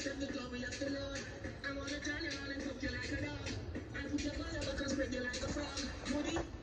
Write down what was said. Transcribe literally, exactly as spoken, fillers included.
Accept the glory of the Lord. I wanna turn around and cook you like a dog. I put your fire back and spread you like a frog. Woody.